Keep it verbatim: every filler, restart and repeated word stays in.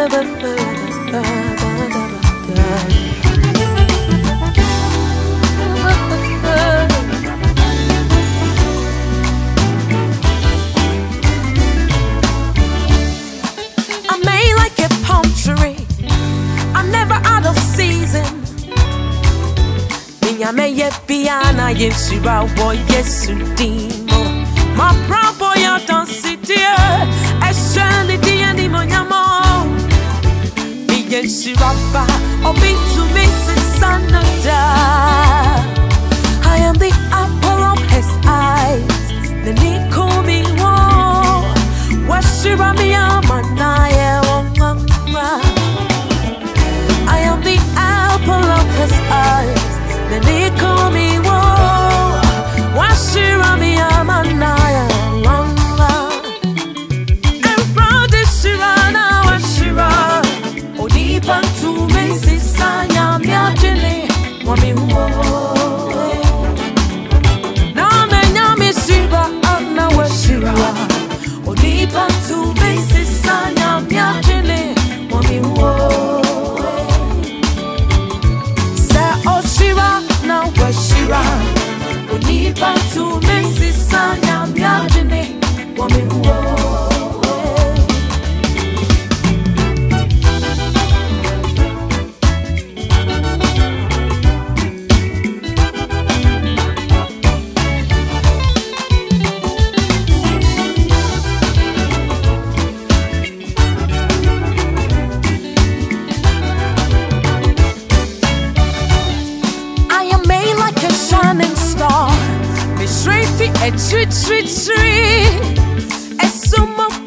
Mɛyɛ biara Nhyira wɔ Yesu dimo. Ma brabɔ yɛ adansideɛ. Ɛhyɛ animonyam. Mɛyɛ Nhyira ba. Ntumi sesa no da. I am the apple of his eyes. The Niko mi wo. Washira mi amanaye nwanwa. I am the apple of his eyes. The Niko mi wo. Washira mi amanaye nwanwa. Erade shira na washira. Onipa ntumi sesa Nyame adwene wami wo. Na me Nyame shira na washira. Onipa ntumi sesa Nyame adwene wami wo. Sa oshira na washira. Onipa ntumi sesa Nyame adwene wami wo. Ɛkyiri, kyiri, kyiri. Ɛsum